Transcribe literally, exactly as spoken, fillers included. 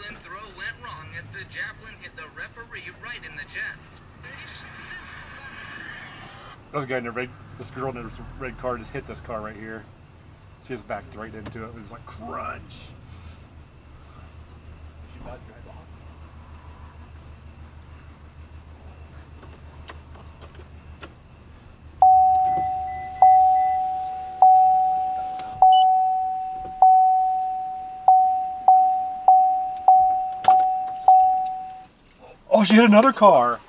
javelin throw went wrong as the javelin hit the referee right in the chest. This guy in the red, this girl in the red car just hit this car right here. She just backed right into it. It was like crunch. She about to drive off. Oh, she hit another car.